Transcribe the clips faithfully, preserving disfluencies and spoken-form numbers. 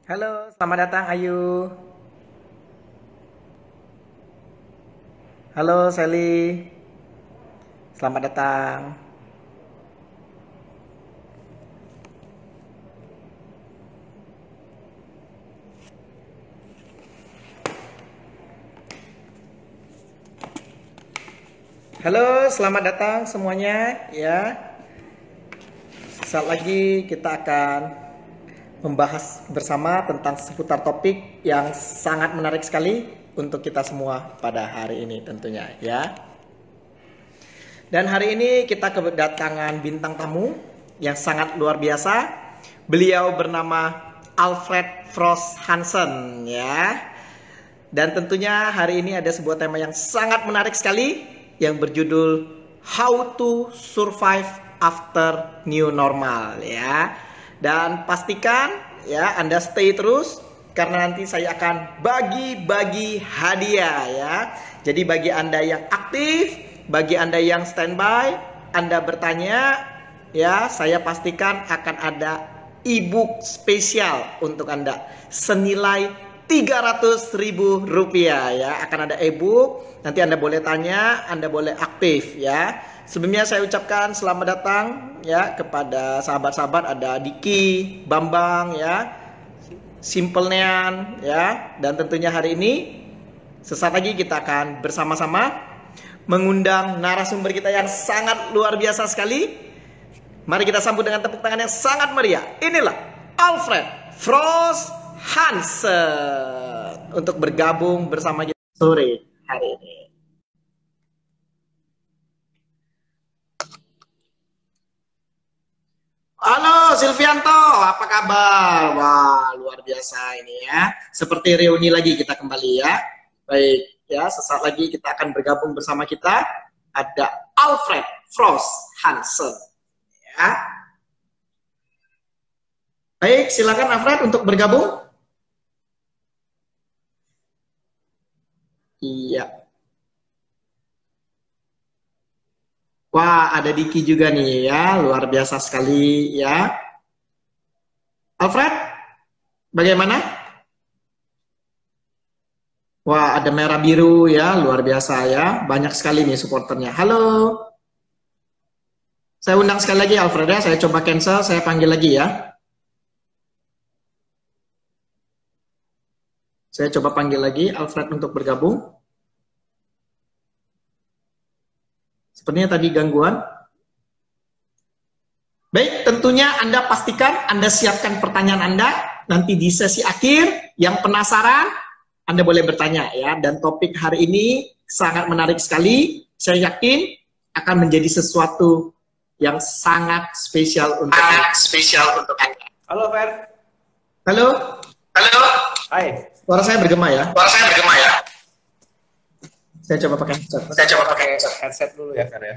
Halo, selamat datang Ayu. Halo Sally, selamat datang. Halo, selamat datang semuanya ya. Saat lagi kita akan membahas bersama tentang seputar topik yang sangat menarik sekali untuk kita semua pada hari ini tentunya ya. Dan hari ini kita kedatangan bintang tamu yang sangat luar biasa. Beliau bernama Alfred Frost Hansen ya. Dan tentunya hari ini ada sebuah tema yang sangat menarik sekali yang berjudul How to Survive After New Normal ya. Dan pastikan ya Anda stay terus karena nanti saya akan bagi-bagi hadiah ya. Jadi bagi Anda yang aktif, bagi Anda yang standby, Anda bertanya ya, saya pastikan akan ada e-book spesial untuk Anda senilai tiga ratus ribu rupiah ya. Akan ada e-book, nanti Anda boleh tanya, Anda boleh aktif ya. Sebelumnya saya ucapkan selamat datang ya kepada sahabat-sahabat, ada Diki, Bambang ya, Simple Nean ya. Dan tentunya hari ini sesaat lagi kita akan bersama-sama mengundang narasumber kita yang sangat luar biasa sekali. Mari kita sambut dengan tepuk tangan yang sangat meriah. Inilah Alfred Frost Hansen untuk bergabung bersama kita sore hari ini. Halo Silvianto, apa kabar? Wah, luar biasa ini ya. Seperti reuni lagi kita kembali ya. Baik, ya, sesaat lagi kita akan bergabung bersama kita. Ada Alfred Frost Hansen ya. Baik, silakan Alfred untuk bergabung. Iya. Wah, ada Diki juga nih ya, luar biasa sekali ya. Alfred, bagaimana? Wah, ada merah biru ya, luar biasa ya. Banyak sekali nih supporternya. Halo. Saya undang sekali lagi Alfred ya, saya coba cancel, saya panggil lagi ya. Saya coba panggil lagi Alfred untuk bergabung. Sepertinya tadi gangguan. Baik, tentunya Anda pastikan Anda siapkan pertanyaan Anda. Nanti di sesi akhir, yang penasaran, Anda boleh bertanya ya. Dan topik hari ini sangat menarik sekali. Saya yakin akan menjadi sesuatu yang sangat spesial untuk Anda. Spesial untuk Anda. Halo, Fer. Halo. Halo. Hai. Suara saya bergema ya. Suara saya bergema ya. Saya coba pakai headset. Saya coba pakai headset dulu ya, Fer ya.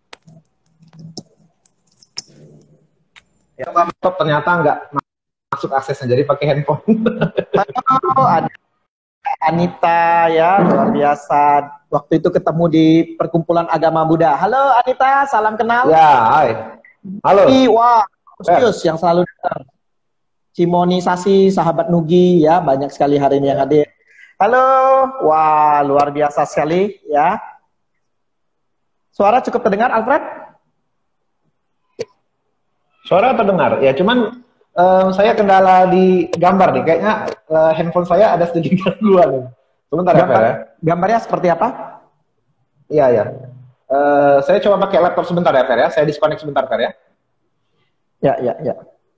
Ya, laptop ternyata nggak masuk aksesnya, jadi pakai handphone. Halo, ada Anita ya, luar biasa. Waktu itu ketemu di Perkumpulan Agama Buddha. Halo Anita, salam kenal. Ya, hai. Halo. Wah, Agustus yang selalu datang. Cimonisasi sahabat Nugi ya, banyak sekali hari ini yang hadir. Halo, wah luar biasa sekali ya. Suara cukup terdengar, Alfred? Suara terdengar, ya cuman um, saya kendala di gambar nih, kayaknya uh, handphone saya ada sedikit gangguan. Sebentar ya, Fer ya. Gambarnya seperti apa? Iya, ya. Uh, saya coba pakai laptop sebentar ya, Fer ya. Saya disconnect sebentar, Fer ya. Ya, ya, ya.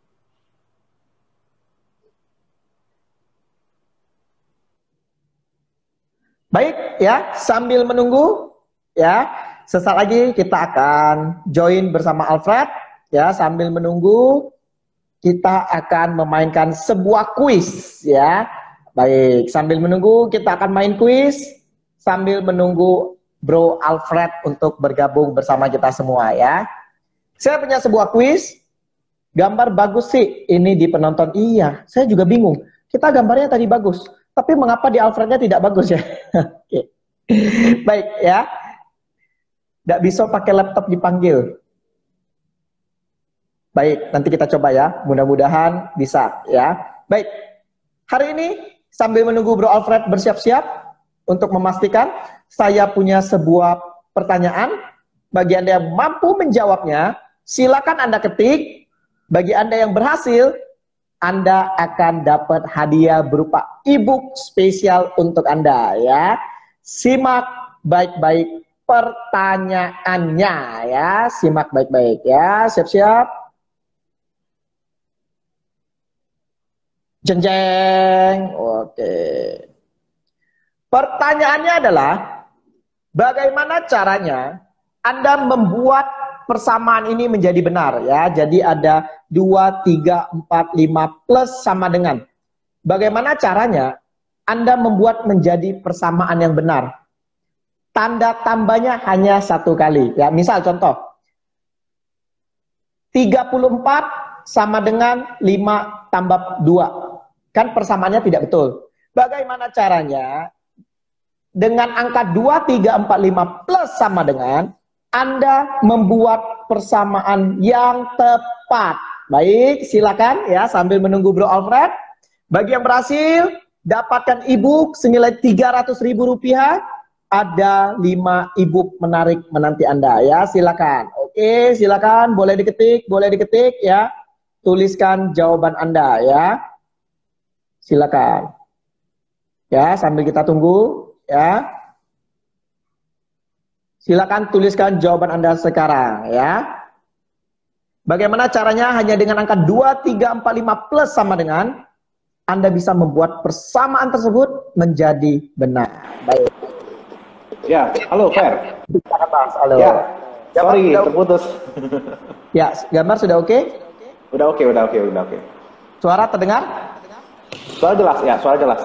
Baik ya, sambil menunggu ya, sesaat lagi kita akan join bersama Alfred ya. Sambil menunggu kita akan memainkan sebuah kuis ya. Baik, sambil menunggu kita akan main kuis sambil menunggu Bro Alfred untuk bergabung bersama kita semua ya. Saya punya sebuah kuis. Gambar bagus sih ini di penonton. Iya, saya juga bingung. Kita gambarnya tadi bagus, tapi mengapa di Alfrednya tidak bagus ya? Oke. Baik ya. Tidak bisa pakai laptop dipanggil. Baik, nanti kita coba ya. Mudah-mudahan bisa ya. Baik. Hari ini sambil menunggu Bro Alfred bersiap-siap untuk memastikan, saya punya sebuah pertanyaan. Bagi Anda yang mampu menjawabnya, silakan Anda ketik. Bagi Anda yang berhasil, Anda akan dapat hadiah berupa e-book spesial untuk Anda ya. Simak baik-baik pertanyaannya ya. Simak baik-baik ya. Siap-siap. Jeng jeng. Oke. Pertanyaannya adalah, bagaimana caranya Anda membuat persamaan ini menjadi benar ya. Jadi ada dua, tiga, empat, lima plus sama dengan. Bagaimana caranya Anda membuat menjadi persamaan yang benar? Tanda tambahnya hanya satu kali ya. Misal contoh, tiga puluh empat sama dengan lima tambah dua. Kan persamaannya tidak betul. Bagaimana caranya? Dengan angka dua, tiga, empat, lima plus sama dengan, Anda membuat persamaan yang tepat. Baik, silakan ya sambil menunggu Bro Alfred. Bagi yang berhasil, dapatkan e-book senilai tiga ratus ribu rupiah. Ada lima e-book menarik menanti Anda ya. Silakan. Oke, silakan. Boleh diketik, boleh diketik ya. Tuliskan jawaban Anda ya. Silakan. Ya, sambil kita tunggu ya. Silakan tuliskan jawaban Anda sekarang ya. Bagaimana caranya? Hanya dengan angka dua, tiga, empat, lima plus sama dengan, Anda bisa membuat persamaan tersebut menjadi benar. Baik. Ya, halo Fer. Halo. Ya, sorry terputus. Ya, gambar sudah oke? Udah oke, udah oke, udah oke. Suara terdengar? Suara jelas, ya, suara jelas.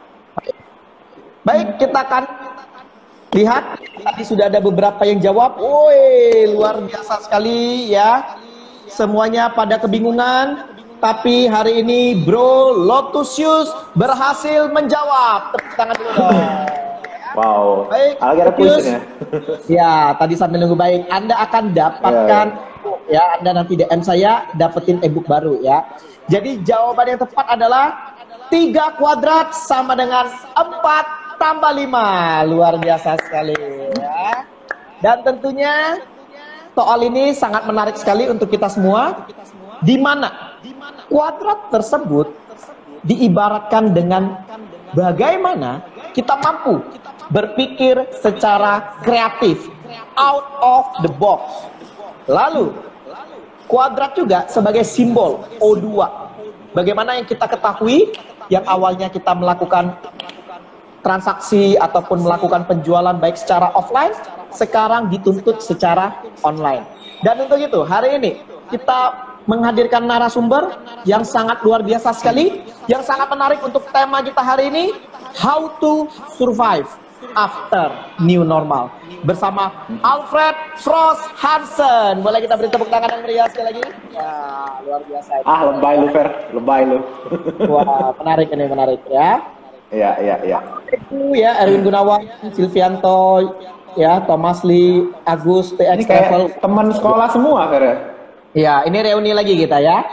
Baik, kita akan lihat. Tadi sudah ada beberapa yang jawab. Woi, luar biasa sekali ya. Semuanya pada kebingungan. Tapi hari ini Bro Lotusius berhasil menjawab. Tepuk tangan dulu dong. Wow. Baik, lagi ada kuisnya. Ya, tadi sambil nunggu baik. Anda akan dapatkan ya, ya. Anda nanti D M saya dapetin e-book baru ya. Jadi jawaban yang tepat adalah tiga kuadrat sama dengan empat tambah lima. Luar biasa sekali ya. Dan tentunya soal ini sangat menarik sekali untuk kita semua, di mana kuadrat tersebut diibaratkan dengan bagaimana kita mampu berpikir secara kreatif, out of the box. Lalu kuadrat juga sebagai simbol O dua. Bagaimana yang kita ketahui, yang awalnya kita melakukan transaksi ataupun melakukan penjualan baik secara offline, sekarang dituntut secara online. Dan untuk itu, hari ini kita menghadirkan narasumber yang sangat luar biasa sekali, yang sangat menarik untuk tema kita hari ini, How to Survive After New Normal, bersama Alfred Frost Hansen. Boleh kita beri tepuk tangan yang meriah sekali lagi? Ya, luar biasa. Ah, lebay lu, Fer. Lebay lu. Wah, menarik ini, menarik ya. Iya, iya, iya. Itu ya, Erwin Gunawan, Silvianto, ya, Thomas Lee, Agus, T X Ini kayak Travel. teman sekolah semua, Fer. Ya, ini reuni lagi kita ya.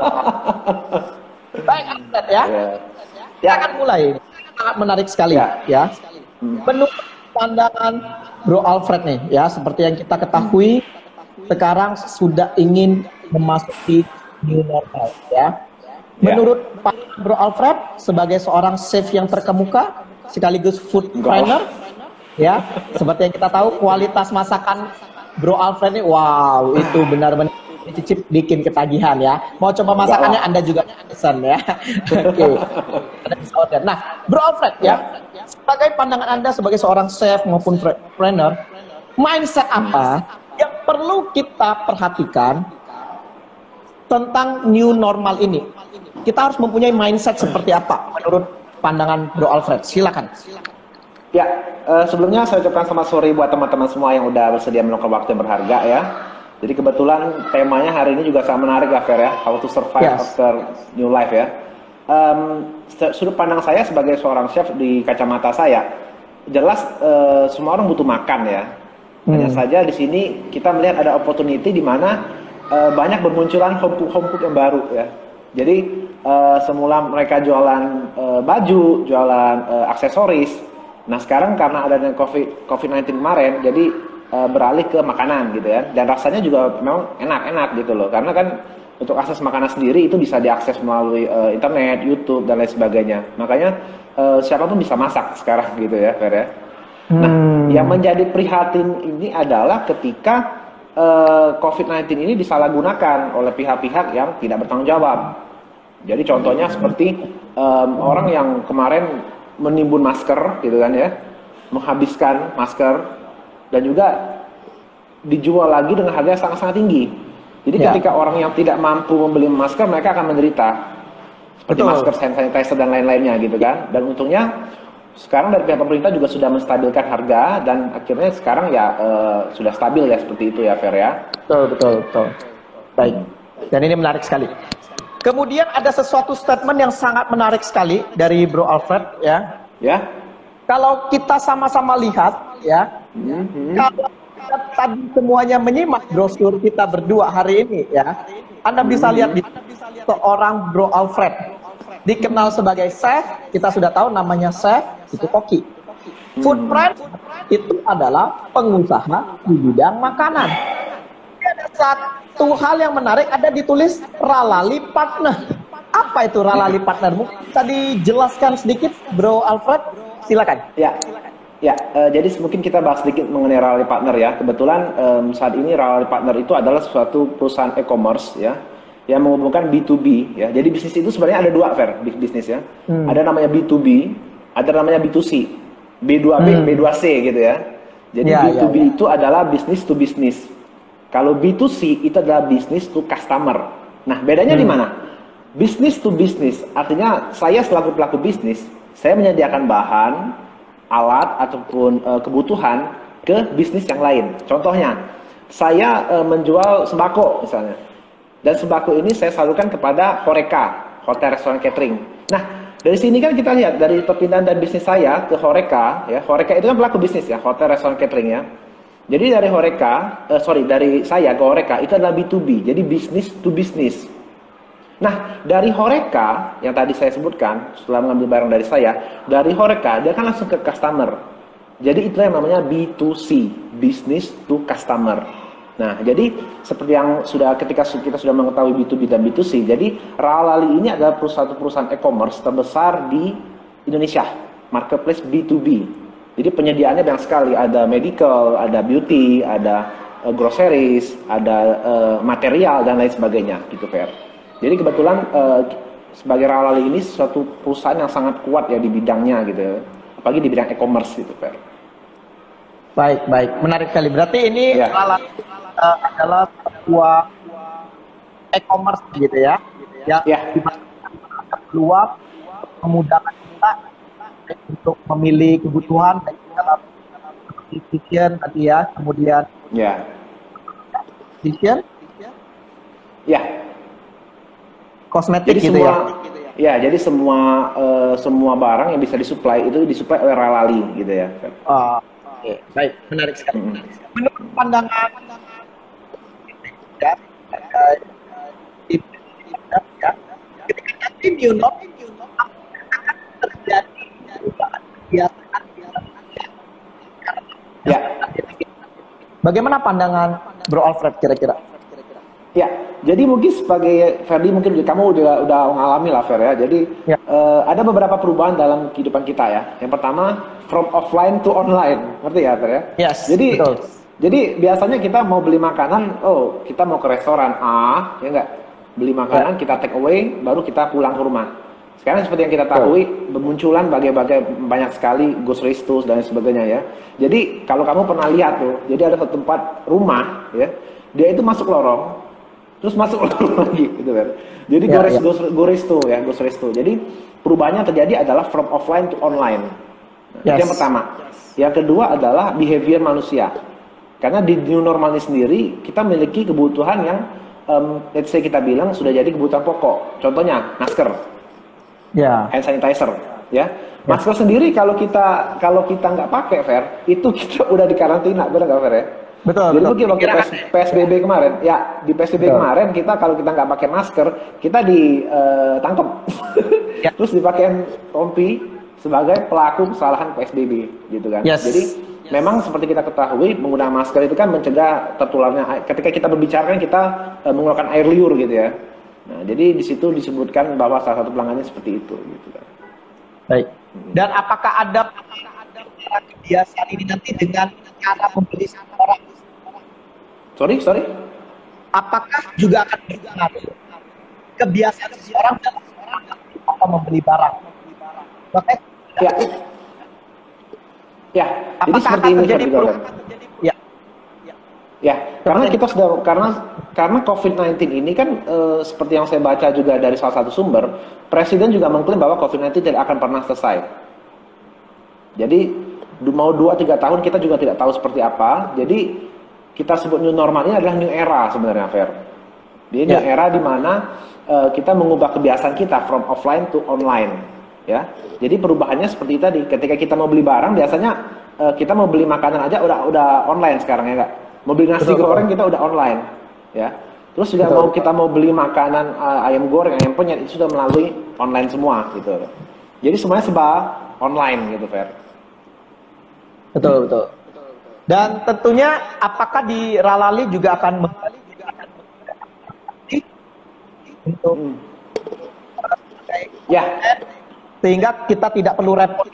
Baik, Alfred ya. Ya. Kita akan mulai. Sangat menarik sekali ya. ya. Menurut pandangan Bro Alfred nih ya, seperti yang kita ketahui sekarang sudah ingin memasuki new normal ya. Menurut Pak Bro Alfred sebagai seorang chef yang terkemuka sekaligus food trainer ya, seperti yang kita tahu kualitas masakan Bro Alfred nih, wow, itu benar-benar dicicip bikin ketagihan ya. Mau coba masakannya Anda juga pesan ya. Oke. Anda bisa order. Nah, Bro Alfred ya, sebagai pandangan Anda sebagai seorang chef maupun trainer, mindset apa yang perlu kita perhatikan tentang new normal ini? Kita harus mempunyai mindset seperti apa menurut pandangan Bro Alfred? Silakan. Ya, uh, sebelumnya saya ucapkan selamat sore buat teman-teman semua yang udah bersedia meluangkan waktu yang berharga ya. Jadi kebetulan temanya hari ini juga sangat menarik ya, Fer ya, How to Survive yes. After New Life ya. Um, sudut pandang saya sebagai seorang chef di kacamata saya, jelas uh, semua orang butuh makan ya. Hanya hmm. saja di sini kita melihat ada opportunity di mana uh, banyak bermunculan home cook home cook yang baru ya. Jadi uh, semula mereka jualan uh, baju, jualan uh, aksesoris. Nah sekarang karena adanya COVID COVID sembilan belas kemarin, jadi uh, beralih ke makanan gitu ya. Dan rasanya juga memang enak-enak gitu loh, karena kan untuk akses makanan sendiri itu bisa diakses melalui uh, internet, YouTube dan lain sebagainya. Makanya uh, siapapun bisa masak sekarang gitu ya, Fer ya. Nah, hmm. yang menjadi prihatin ini adalah ketika Uh, COVID sembilan belas ini disalahgunakan oleh pihak-pihak yang tidak bertanggung jawab. Jadi contohnya seperti um, orang yang kemarin menimbun masker, gitu kan ya, menghabiskan masker dan juga dijual lagi dengan harga yang sangat-sangat tinggi. Jadi ya. Ketika orang yang tidak mampu membeli masker, mereka akan menderita. Seperti Betul. masker, hand sanitizer dan lain-lainnya, gitu kan. Dan untungnya sekarang dari pihak pemerintah juga sudah menstabilkan harga dan akhirnya sekarang ya uh, sudah stabil ya seperti itu ya, Fer ya. Betul, betul, betul. Baik. Dan ini menarik sekali. Kemudian ada sesuatu statement yang sangat menarik sekali dari Bro Alfred ya. Ya. Kalau kita sama-sama lihat ya, mm-hmm. kalau kita tadi semuanya menyimak brosur kita berdua hari ini ya, Anda bisa mm-hmm. lihat di seorang Bro Alfred. Dikenal sebagai chef, kita sudah tahu namanya chef, itu koki. Foodprint itu adalah pengusaha di bidang makanan. Ada satu hal yang menarik, ada ditulis Ralali Partner. Apa itu Ralali Partner? Mungkin bisa dijelaskan sedikit, Bro Alfred? Silakan. Ya, ya. Uh, jadi mungkin kita bahas sedikit mengenai Ralali Partner ya. Kebetulan um, saat ini Ralali Partner itu adalah suatu perusahaan e-commerce ya, yang menghubungkan B to B ya. Jadi bisnis itu sebenarnya ada dua, Fer, bisnis ya. Hmm. Ada namanya B to B, ada namanya B to C. B dua B, hmm. B dua C gitu ya. Jadi ya, B to B ya, ya. itu adalah business to business. Kalau B to C itu adalah business to customer. Nah, bedanya hmm. di mana? Business to business artinya saya selaku pelaku bisnis, saya menyediakan bahan, alat ataupun uh, kebutuhan ke bisnis yang lain. Contohnya, saya uh, menjual sembako misalnya. Dan sembako ini saya salurkan kepada Horeca, hotel restoran catering. Nah, dari sini kan kita lihat dari perpindahan dari bisnis saya ke Horeca, ya. Horeca itu kan pelaku bisnis ya, hotel restoran catering ya. Jadi dari Horeca, uh, sorry dari saya ke Horeca itu adalah B to B, jadi business to business. Nah, dari Horeca yang tadi saya sebutkan, setelah mengambil barang dari saya, dari Horeca dia kan langsung ke customer. Jadi itu yang namanya B to C, business to customer. Nah, jadi seperti yang sudah ketika kita sudah mengetahui B to B dan B to C, jadi Ralali ini adalah perusahaan perusahaan e-commerce terbesar di Indonesia, marketplace B to B. Jadi penyediaannya banyak sekali, ada medical, ada beauty, ada uh, groceries, ada uh, material dan lain sebagainya, gitu, Fer. Jadi kebetulan uh, sebagai Ralali ini suatu perusahaan yang sangat kuat ya di bidangnya, gitu, apalagi di bidang e-commerce, gitu, Fer. Baik, baik, menarik sekali. Berarti ini ya. Ralali uh, adalah sebuah e-commerce gitu ya, ya, ya. Luas, memudahkan kita untuk memilih kebutuhan dalam decision tadi ya, kemudian ya, decision, ya, kosmetik jadi gitu semua, ya. Ya, jadi semua uh, semua barang yang bisa disuplai itu disuplai oleh Ralali gitu ya. Oh. Oke, baik, menarik sekali. Hmm. Menurut pandangan ya, ya, ketika nanti new normal akan terjadi perubahan kebiasaan. Ya. Bagaimana pandangan Bro Alfred kira-kira? Ya, jadi mungkin sebagai Ferdi mungkin kamu udah udah mengalami lah, Fer ya. Jadi ya. Uh, ada beberapa perubahan dalam kehidupan kita ya. Yang pertama, from offline to online, ngerti ya, Fer ya? Yes, jadi, betul. Jadi biasanya kita mau beli makanan, oh kita mau ke restoran A, ya enggak? Beli makanan, ya. Kita take away, baru kita pulang ke rumah. Sekarang seperti yang kita tahu, bermunculan bagai-bagai banyak sekali grocery stores dan sebagainya ya. Jadi kalau kamu pernah lihat tuh, jadi ada satu tempat rumah ya, dia itu masuk lorong, terus masuk lagi gitu kan. Jadi ya, gores, ya. gores tuh ya, gores tuh. Jadi perubahannya terjadi adalah from offline to online. Nah, yes. Itu yang pertama. Yang kedua adalah behavior manusia. Karena di new normal ini sendiri kita memiliki kebutuhan yang um, let's say kita bilang sudah jadi kebutuhan pokok. Contohnya masker, ya, hand sanitizer, ya. Ya. Masker sendiri kalau kita kalau kita nggak pakai, Fer, itu kita udah di karantina, benar nggak, Fer ya? Betul, Jadi betul. mungkin waktu Kira-kira P S B B kemarin, ya di P S B B betul. kemarin kita kalau kita nggak pakai masker, kita ditangkap, Ya. terus dipakai rompi sebagai pelaku kesalahan P S B B, gitu kan. Yes. Jadi memang seperti kita ketahui menggunakan masker itu kan mencegah tertularnya. air- Ketika kita berbicara kan kita eh, mengeluarkan air liur gitu ya. Nah, jadi di situ disebutkan bahwa salah satu pelanggannya seperti itu, gitu kan. Baik. Dan apakah ada kebiasaan ini nanti dengan cara membeli orang? Sorry, sorry. Apakah juga akan berpengaruh kebiasaan seseorang dalam atau membeli barang? Makanya, Ya, ya. Jadi apakah seperti akan ini terjadi Ferdi, perubahan? Ya, Ya, karena kita sudah karena karena COVID sembilan belas ini kan eh, seperti yang saya baca juga dari salah satu sumber, Presiden juga mengklaim bahwa COVID sembilan belas tidak akan pernah selesai. Jadi du- mau dua tiga tahun kita juga tidak tahu seperti apa. Jadi kita sebut new normal ini adalah new era sebenarnya, Fer. Jadi new Ya. era di mana eh, kita mengubah kebiasaan kita from offline to online, ya. Jadi perubahannya seperti tadi. Ketika kita mau beli barang, biasanya eh, kita mau beli makanan aja udah udah online sekarang ya, Kak. Mau beli nasi Betul, goreng betul. kita udah online, ya. Terus juga Betul, mau betul. kita mau beli makanan eh, ayam goreng, ayam penyet itu sudah melalui online semua, gitu. Jadi semuanya serba online, gitu, Fer. betul, betul. Dan tentunya apakah di Ralali juga akan meng- untuk Hmm. Ya, sehingga kita tidak perlu repot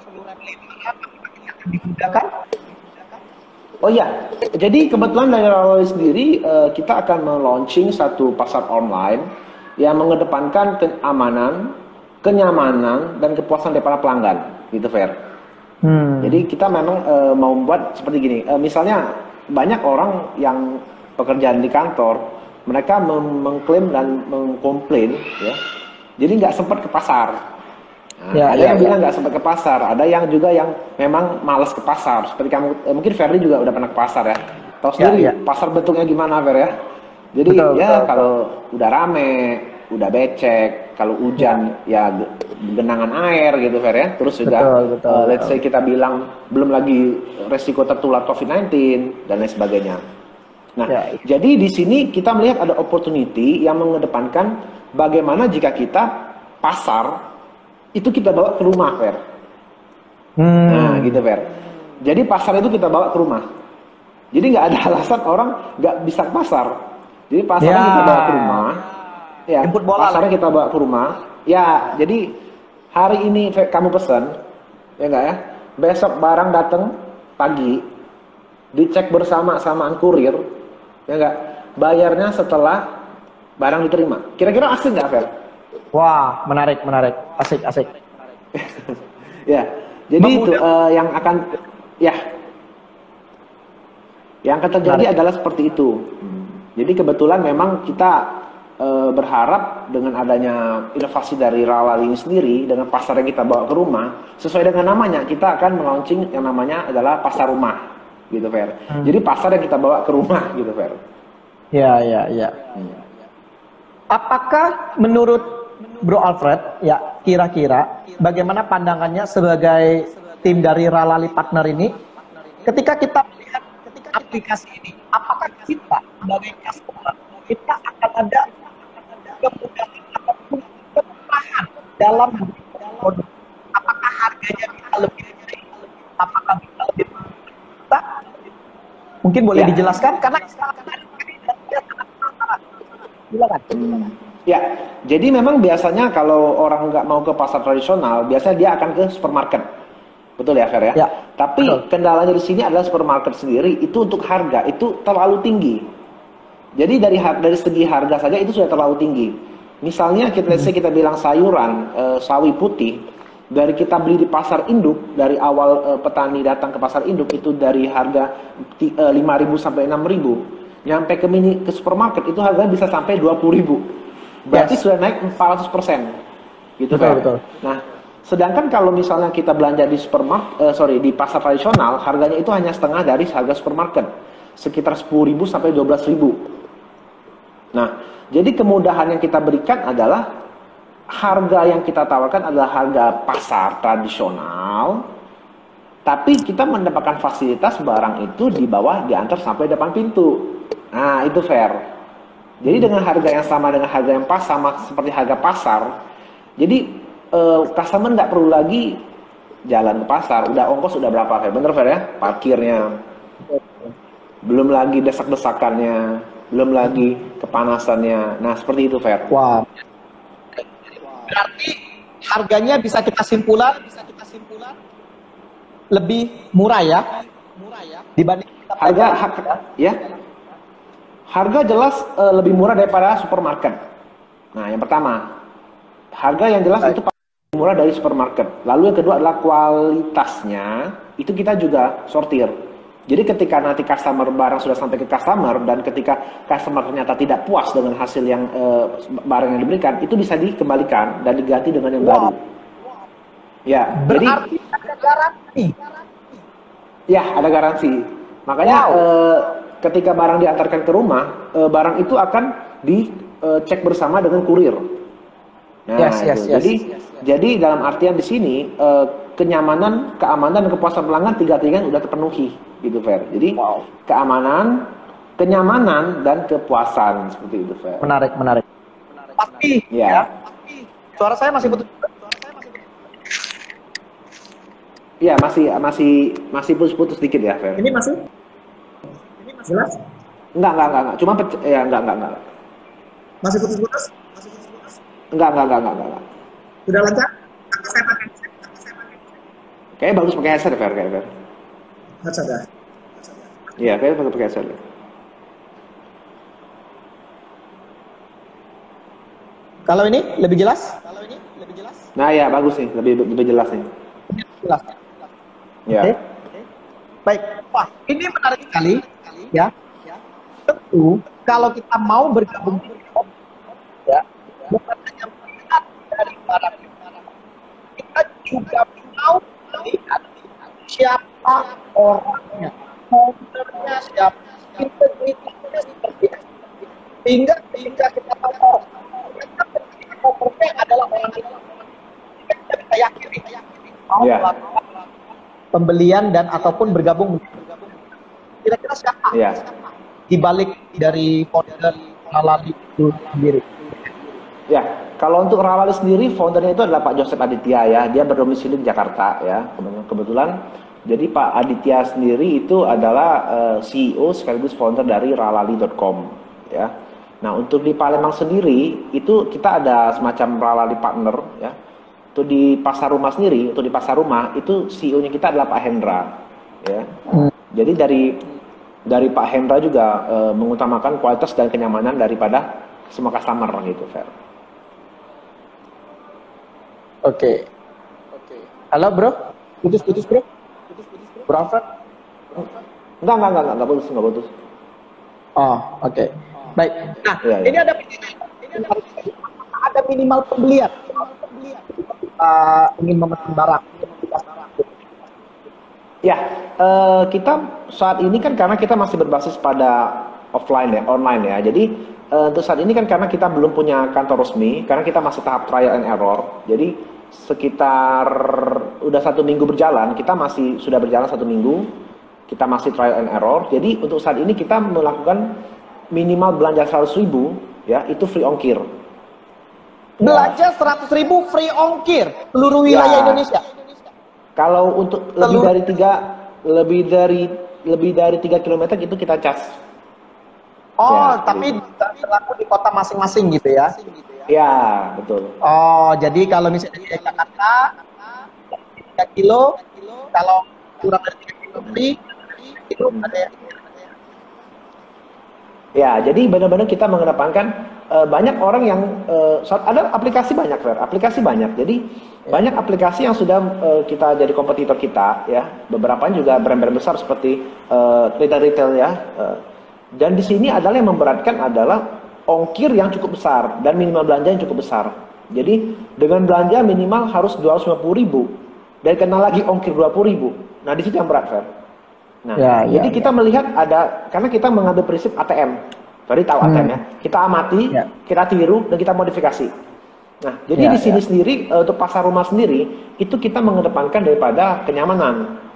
dimudahkan. oh ya. Jadi kebetulan dari Ralali sendiri eh, kita akan meluncing satu pasar online yang mengedepankan keamanan, kenyamanan, dan kepuasan dari para pelanggan, gitu, Fer. Hmm. Jadi kita memang eh, mau membuat seperti gini. Eh, misalnya banyak orang yang pekerjaan di kantor, mereka mem- mengklaim dan mengkomplain, ya. Jadi nggak sempat ke pasar. Nah, Ya, ada ya, yang ya. bilang nggak sempat ke pasar, ada yang juga yang memang malas ke pasar. Seperti kamu, eh, mungkin Ferdi juga udah pernah ke pasar ya. Tahu Ya, sendiri ya. pasar bentuknya gimana, Fer ya? Jadi Betul, ya betul, kalau udah rame, udah becek, kalau hujan ya ge- genangan air gitu, Fer ya. Terus juga Betul, betul, eh, let's betul. say kita bilang belum lagi resiko tertular COVID sembilan belas dan lain sebagainya. Nah, Ya. jadi di sini kita melihat ada opportunity yang mengedepankan bagaimana jika kita pasar itu kita bawa ke rumah, Fer. Hmm. Nah, gitu, Fer. Jadi pasar itu kita bawa ke rumah. Jadi nggak ada alasan orang nggak bisa ke pasar. Jadi pasarnya Ya. kita bawa ke rumah. Ya, Jemput bola pasarnya kita bawa ke rumah. Ya, jadi hari ini Fer, kamu pesan, ya nggak ya? Besok barang datang pagi, dicek bersama samaan kurir, ya nggak? Bayarnya setelah barang diterima. Kira-kira asik nggak, Fer? Wah, menarik, menarik. Asik, asik. Ya, jadi itu Memudah- eh, yang akan, ya, yang akan terjadi Menarik. adalah seperti itu. Jadi kebetulan memang kita eh, berharap dengan adanya inovasi dari Ralali ini sendiri, dengan pasar yang kita bawa ke rumah, sesuai dengan namanya, kita akan melaunching yang namanya adalah pasar rumah, gitu, Fer. Hmm. Jadi pasar yang kita bawa ke rumah, gitu, Fer. Ya, ya, ya. Apakah menurut Bro Alfred, ya kira-kira bagaimana pandangannya sebagai tim dari Ralali Partner ini, ketika kita melihat ketika aplikasi ini, apakah kita sebagai customer kita akan ada kemudahan ataupun kemudahan dalam membeli produk? Apakah harganya bisa lebih baik? Apakah bisa lebih kita? Mungkin boleh Ya. dijelaskan karena silakan. Ya, jadi memang biasanya kalau orang nggak mau ke pasar tradisional, biasanya dia akan ke supermarket. Betul ya, Fer ya? Ya, Tapi betul. kendalanya di sini adalah supermarket sendiri itu untuk harga itu terlalu tinggi. Jadi dari har- dari segi harga saja itu sudah terlalu tinggi. Misalnya kita let's say kita bilang sayuran eh, sawi putih, dari kita beli di pasar induk, dari awal eh, petani datang ke pasar induk itu dari harga ti- eh, lima ribu sampai enam ribu, nyampe ke mini ke supermarket itu harganya bisa sampai dua puluh ribu. Berarti Yes. sudah naik empat ratus persen. Gitu, Betul, Fer. betul. Nah, sedangkan kalau misalnya kita belanja di supermarket, eh, sorry di pasar tradisional, harganya itu hanya setengah dari harga supermarket, sekitar sepuluh ribu sampai dua belas ribu. Nah, jadi kemudahan yang kita berikan adalah harga yang kita tawarkan adalah harga pasar tradisional, tapi kita mendapatkan fasilitas barang itu di bawah diantar sampai depan pintu. Nah, itu fair. Jadi dengan harga yang sama dengan harga yang pas, sama seperti harga pasar. Jadi eh, customer nggak perlu lagi jalan ke pasar, udah ongkos udah berapa, Fer? Bener, Fer, ya? Parkirnya, belum lagi desak-desakannya, belum lagi kepanasannya. Nah, seperti itu, Fer. Wow. Berarti harganya bisa kita simpulkan, bisa kita simpulkan lebih murah ya, murah ya dibanding harga, harga ya. Harga jelas uh, lebih murah daripada supermarket. Nah, yang pertama, harga yang jelas Baik. itu paling murah dari supermarket. Lalu yang kedua adalah kualitasnya, itu kita juga sortir. Jadi ketika nanti customer barang sudah sampai ke customer dan ketika customer ternyata tidak puas dengan hasil yang uh, barang yang diberikan, itu bisa dikembalikan dan diganti dengan yang wow. baru. Ya, berarti jadi ada garansi. Ya, ada garansi. Makanya wow. uh, ketika barang diantarkan ke rumah, uh, barang itu akan dicek uh, bersama dengan kurir. Nah, yes, yes, yes, jadi yes, yes. jadi dalam artian di sini uh, kenyamanan, keamanan, dan kepuasan pelanggan tiga-tiganya sudah terpenuhi, gitu, Fer. Jadi wow. keamanan, kenyamanan, dan kepuasan seperti itu, Fer. Menarik, menarik. Pasti, ya. ya. Pasti. Suara saya masih putus. Iya, masih masih masih putus-putus dikit ya, Fer. Ini masih? Ini masih jelas? Enggak, enggak, enggak, enggak. Cuma ya enggak, enggak, enggak. Masih putus-putus? Masih putus-putus? Enggak, enggak, enggak, enggak, enggak. Sudah lancar? Atau saya pakai headset? Saya pakai headset. Kayaknya bagus pakai headset, Fer, kayak Fer. Headset ya? Iya, kayaknya pakai pakai headset. Kalau ini lebih jelas? Kalau ini lebih jelas? Nah, ya bagus nih, lebih lebih jelas nih. Jelas. Ya. Oke. Baik. Wah, ini menarik sekali, ya. Tentu kalau kita mau bergabung, ya, bukan hanya melihat dari barang, kita juga mau melihat siapa orangnya, foundernya siapa, integritasnya seperti apa. Sehingga sehingga kita tahu, oh, ternyata foundernya adalah orang itu, kita bisa yakin, mau yeah. melakukan pembelian dan ataupun bergabung. Kira-kira siapa? Yeah. Di balik dari founder Ralali itu sendiri? Ya, kalau untuk Ralali sendiri, foundernya itu adalah Pak Joseph Aditya ya. Dia berdomisili di Jakarta ya. Kebetulan, jadi Pak Aditya sendiri itu adalah uh, C E O sekaligus founder dari ralali dot com ya. Nah, untuk di Palembang sendiri itu kita ada semacam Ralali partner ya. Untuk di pasar rumah sendiri, untuk di pasar rumah itu C E O-nya kita adalah Pak Hendra ya. Hmm. Jadi dari dari Pak Hendra juga e, mengutamakan kualitas dan kenyamanan daripada semua customer gitu, Fer. Oke. Oke. Halo, Bro. Putus-putus, Bro. Putus-putus, Bro. Bro Alfred? Enggak, enggak, enggak, enggak putus, enggak putus. Oh, oke. Okay. Baik. Nah, ya, ya. ini ada ini ada, ada minimal pembelian. Uh, ingin memesan barang. Ya, uh, kita saat ini kan karena kita masih berbasis pada offline ya, online ya. Jadi uh, untuk saat ini kan karena kita belum punya kantor resmi, karena kita masih tahap trial and error. Jadi sekitar udah satu minggu berjalan, kita masih sudah berjalan satu minggu, kita masih trial and error. Jadi untuk saat ini kita melakukan minimal belanja seratus ribu, ya itu free ongkir. Belanja seratus ribu free ongkir seluruh wilayah ya. Indonesia. Kalau untuk lebih dari tiga lebih dari lebih dari tiga kilometer itu kita cas. Oh, ya, tapi berlaku di kota masing-masing gitu ya? Ya, betul. Oh, jadi kalau misalnya di Jakarta tiga kilo, kalau kurang dari tiga kilo free, itu ada ya? Ya, jadi benar-benar kita mengedepankan uh, banyak orang yang uh, ada aplikasi banyak, Fer. Aplikasi banyak. Jadi ya. Banyak aplikasi yang sudah uh, kita jadi kompetitor kita, ya. Beberapa juga brand-brand besar seperti uh, retail-retail ya. Uh, dan di sini adalah yang memberatkan adalah ongkir yang cukup besar dan minimal belanja yang cukup besar. Jadi dengan belanja minimal harus dua ratus lima puluh ribu dan kena lagi ongkir dua puluh ribu. Nah di situ yang berat, Fer. Nah, ya, jadi ya, kita ya. melihat ada, karena kita mengambil prinsip A T M. Tadi tahu hmm. A T M ya. Kita amati, ya. kita tiru, dan kita modifikasi. Nah, jadi ya, di sini ya. sendiri, uh, untuk pasar rumah sendiri, itu kita mengedepankan daripada kenyamanan.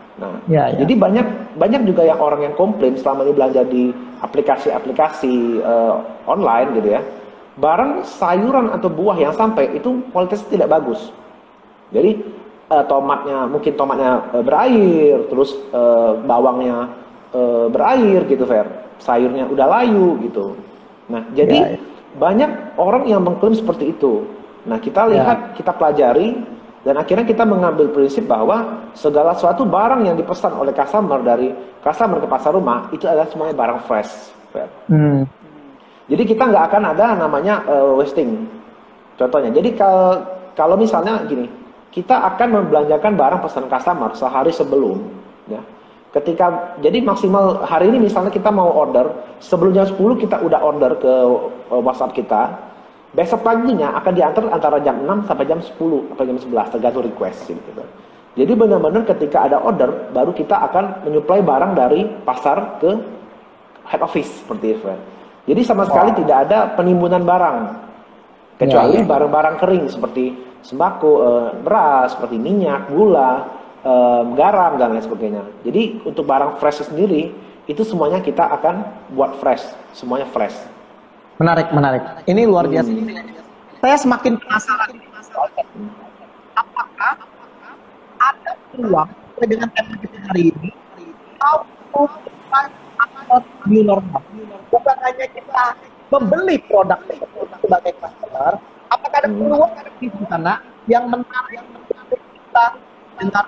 Nah, Ya, ya. jadi banyak banyak juga yang orang yang komplain selama ini belanja di aplikasi-aplikasi uh, online gitu ya. Barang sayuran atau buah yang sampai itu kualitasnya tidak bagus. Jadi uh, tomatnya mungkin tomatnya uh, berair, terus uh, bawangnya uh, berair gitu, Fer. Sayurnya udah layu gitu. Nah, jadi Ya, ya. banyak orang yang mengklaim seperti itu. Nah, kita lihat, kita pelajari, dan akhirnya kita mengambil prinsip bahwa segala suatu barang yang dipesan oleh customer dari customer ke pasar rumah itu adalah semuanya barang fresh. Hmm. Jadi kita nggak akan ada namanya uh, wasting. Contohnya, jadi kalau kalau misalnya gini, kita akan membelanjakan barang pesan customer sehari sebelum, ya. Ketika jadi maksimal hari ini misalnya kita mau order sebelum jam sepuluh kita udah order ke uh, WhatsApp kita. Besok paginya akan diantar antara jam enam sampai jam sepuluh atau jam sebelas tergantung request gitu. Jadi benar-benar ketika ada order baru kita akan menyuplai barang dari pasar ke head office seperti itu. Jadi sama sekali wow. tidak ada penimbunan barang kecuali barang-barang kering seperti sembako, eh, beras, seperti minyak, gula, eh, garam dan lain sebagainya. Jadi untuk barang fresh sendiri itu semuanya kita akan buat fresh, semuanya fresh. Menarik, menarik. Ini luar biasa. Hmm. Saya semakin penasaran. Apakah ada peluang dengan tema kita hari ini atau new normal? Bukan hanya kita membeli produk sebagai customer, apakah ada peluang di sana yang menarik yang menarik kita dengar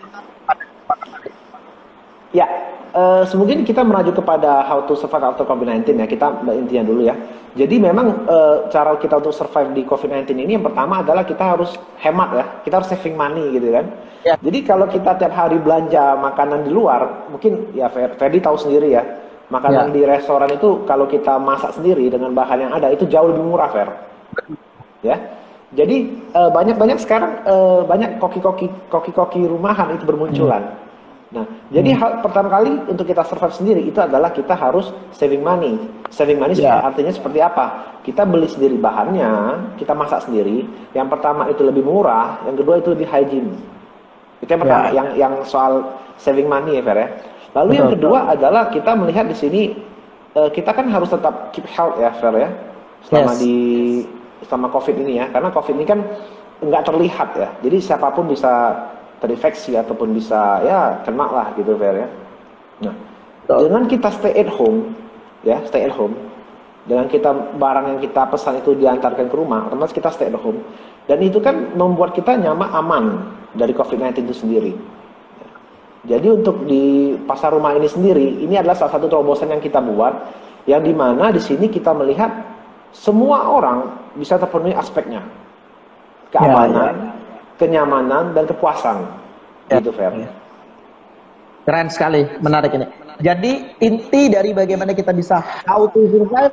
ya, uh, semungkin kita menuju kepada how to survive after COVID sembilan belas ya, kita intinya dulu ya. Jadi memang uh, cara kita untuk survive di COVID sembilan belas ini yang pertama adalah kita harus hemat ya, kita harus saving money gitu kan. Ya. Jadi kalau kita tiap hari belanja makanan di luar, mungkin ya Ferdi tahu sendiri ya, makanan ya. Di restoran itu kalau kita masak sendiri dengan bahan yang ada itu jauh lebih murah, Fer. Ya. Jadi uh, banyak-banyak sekarang uh, banyak koki-koki koki-koki rumahan itu bermunculan. Hmm. Nah, hmm. jadi hal pertama kali untuk kita survive sendiri itu adalah kita harus saving money. Saving money yeah. artinya seperti apa? Kita beli sendiri bahannya, kita masak sendiri. Yang pertama itu lebih murah, yang kedua itu lebih hygiene. Itu yang pertama, yeah. yang yang soal saving money ya, Fer ya. Lalu betul, yang kedua betul. adalah kita melihat di sini uh, kita kan harus tetap keep health ya, Fer ya. Selama yes. di selama COVID ini ya, karena COVID ini kan nggak terlihat ya. Jadi siapapun bisa terinfeksi ataupun bisa ya kena lah gitu, Fer ya. Nah, so. dengan kita stay at home, ya stay at home, dengan kita barang yang kita pesan itu diantarkan ke rumah, otomatis kita stay at home, dan itu kan membuat kita nyaman aman dari COVID sembilan belas itu sendiri. Jadi untuk di pasar rumah ini sendiri, ini adalah salah satu terobosan yang kita buat, yang dimana di sini kita melihat semua orang bisa terpenuhi aspeknya, keamanan. Ya, ya. Kenyamanan dan kepuasan, ya, gitu, Fer. Ya. Keren sekali, menarik ini. Jadi inti dari bagaimana kita bisa how to survive,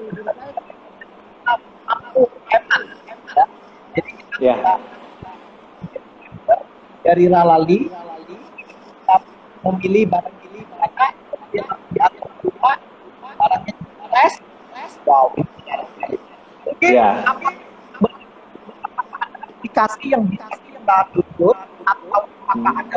aku hemat. Jadi kita ya. dari Ralali, kita memilih barang-barang mereka yang diatur rumah, barangnya fresh, wow. Mungkin ya. aplikasi yang bisa tutup atau apakah ada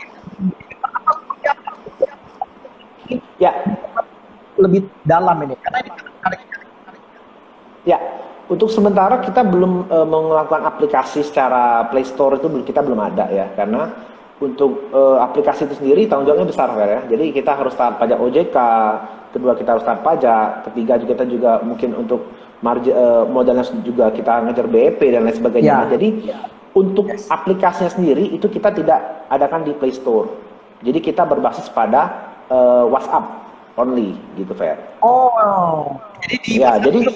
ya lebih dalam ini karena ini menarik. Ya, untuk sementara kita belum e, melakukan aplikasi secara Play Store itu kita belum ada ya, karena untuk e, aplikasi itu sendiri tanggung jawabnya besar, Fer ya. Jadi kita harus taat pajak O J K, kedua kita harus taat pajak, ketiga juga kita juga mungkin untuk margin e, modalnya juga kita ngejar B E P dan lain sebagainya. Ya. Jadi ya. Untuk yes. aplikasinya sendiri itu kita tidak adakan di Play Store. Jadi kita berbasis pada uh, WhatsApp only gitu, Fer. Oh. Jadi di ya, jadi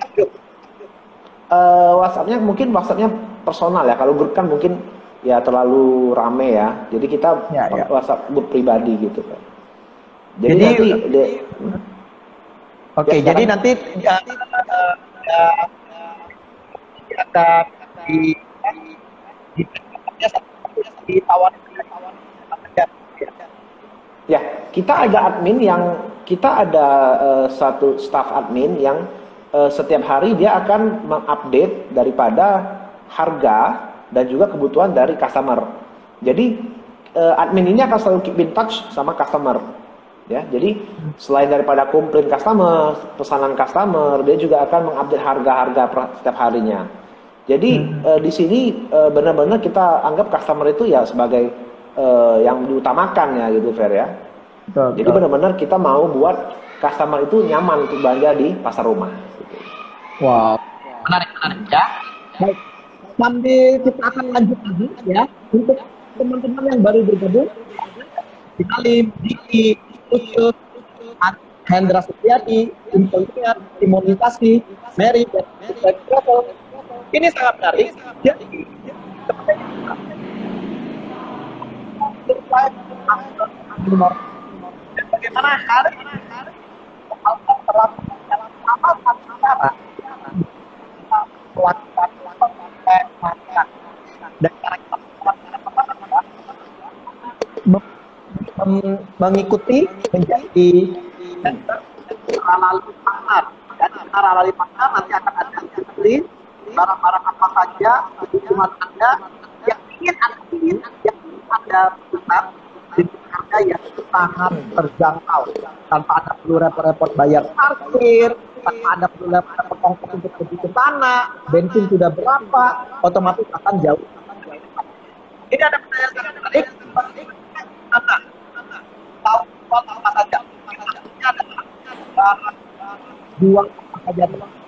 uh, WhatsApp-nya mungkin WhatsApp-nya personal ya. Kalau grup kan mungkin ya terlalu rame ya. Jadi kita ya, ya. WhatsApp grup pribadi gitu, Fer. Jadi, jadi nanti de, Oke, okay, ya, jadi nanti ya, uh, ya, ada di di di tawar ya, kita ada admin yang kita ada uh, satu staff admin yang uh, setiap hari dia akan mengupdate daripada harga dan juga kebutuhan dari customer. Jadi uh, admin ini akan selalu keep in touch sama customer. Ya, jadi selain daripada komplain customer, pesanan customer, dia juga akan mengupdate harga-harga setiap harinya. Jadi hmm. uh, di sini uh, benar-benar kita anggap customer itu ya sebagai uh, yang diutamakan ya gitu, Fer ya. Betul, jadi benar-benar kita mau buat customer itu nyaman untuk belanja di pasar rumah. Gitu. Wow, menarik menarik ya. Baik, sambil kita akan lanjut lagi ya untuk teman-teman yang baru bergabung, Salim, Diki, Ucus, Hendra Setiati, Infolia, Imunisasi, Mary, dan Travel. Ini sangat menarik. Jadi, bagaimana hari ini telah apa cara melakukan dan karakter mengikuti menjadi lalu pasar dan cara lalu pasar nanti akan ada disiplin barang-barang apa saja kebutuhan Anda yang ingin Anda ingin yang Anda pesan di harga yang sangat terjangkau tanpa Anda perlu repot-repot bayar parkir, tanpa Anda perlu repot-repot ongkos untuk pergi ke sana, bensin sudah berapa, otomatis akan jauh. Ini ada pertanyaan yang menarik. Anda tahu apa saja? Ini adalah jual apa saja.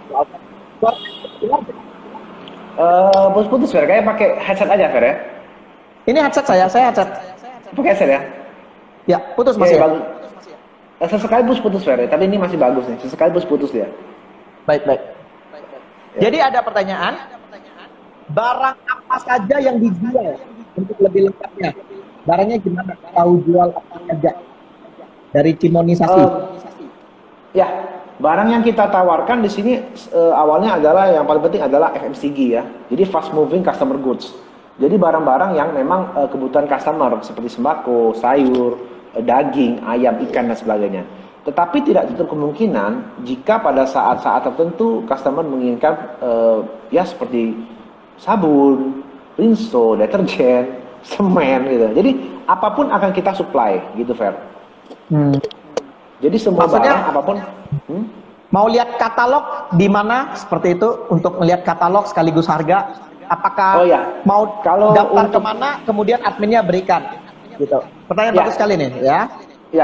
Uh, putus-putus Fer, kayak pakai headset aja Fer ya? Ini headset saya, saya headset. Pakai headset ya? Ya, putus masih ya? Bagus. Sesekali putus-putus Fer, tapi ini masih bagus nih. Sesekali putus-putus dia. Baik, baik. Ya. Jadi ada pertanyaan, barang apa saja yang dijual untuk lebih lengkapnya? Barangnya gimana? Tahu jual apa saja? Dari Cimonisasi. Uh, ya. Barang yang kita tawarkan di sini uh, awalnya adalah yang paling penting adalah F M C G ya. Jadi fast moving customer goods. Jadi barang-barang yang memang uh, kebutuhan customer seperti sembako, sayur, uh, daging, ayam, ikan dan sebagainya. Tetapi tidak tertutup kemungkinan jika pada saat-saat tertentu customer menginginkan uh, ya seperti sabun, rinso, deterjen, semen gitu. Jadi apapun akan kita supply gitu Fer. Hmm. Jadi semua Maksudnya, barang apapun hmm? mau lihat katalog di mana seperti itu untuk melihat katalog sekaligus harga. Apakah oh, ya. mau kalau daftar untuk... kemana kemudian adminnya berikan gitu. Pertanyaan ya. bagus sekali nih ya. Ya.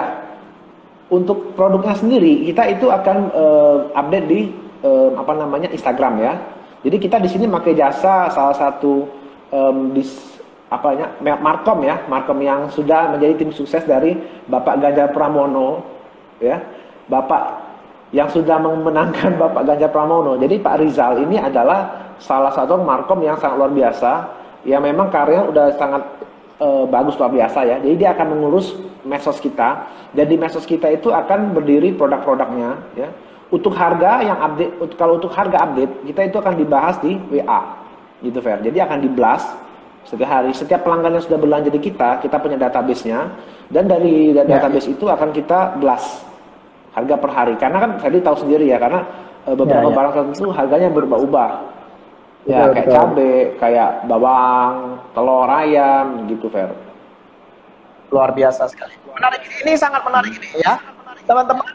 Untuk produknya sendiri kita itu akan uh, update di uh, apa namanya Instagram ya. Jadi kita di sini pakai jasa salah satu um, dis apanya Markom ya, Markom yang sudah menjadi tim sukses dari Bapak Ganjar Pramono. Ya, Bapak yang sudah memenangkan Bapak Ganjar Pramono. Jadi Pak Rizal ini adalah salah satu markom yang sangat luar biasa. Ya memang karyanya udah sangat e, bagus luar biasa ya. Jadi dia akan mengurus medsos kita. Dan di medsos kita itu akan berdiri produk-produknya. Ya. Untuk harga yang update, untuk, kalau untuk harga update kita itu akan dibahas di W A, gitu Fer. Jadi akan di blast setiap hari. Setiap pelanggan yang sudah belanja di kita, kita punya database-nya. Dan dari database ya. itu akan kita blast harga per hari. Karena kan tadi tahu sendiri ya, karena e, beberapa ya, ya. barang tertentu harganya berubah-ubah. Ya, betul, kayak betul. cabai, kayak bawang, telur ayam, gitu Fer. Luar biasa sekali. Menarik ini, ini sangat menarik ini ya. Teman-teman,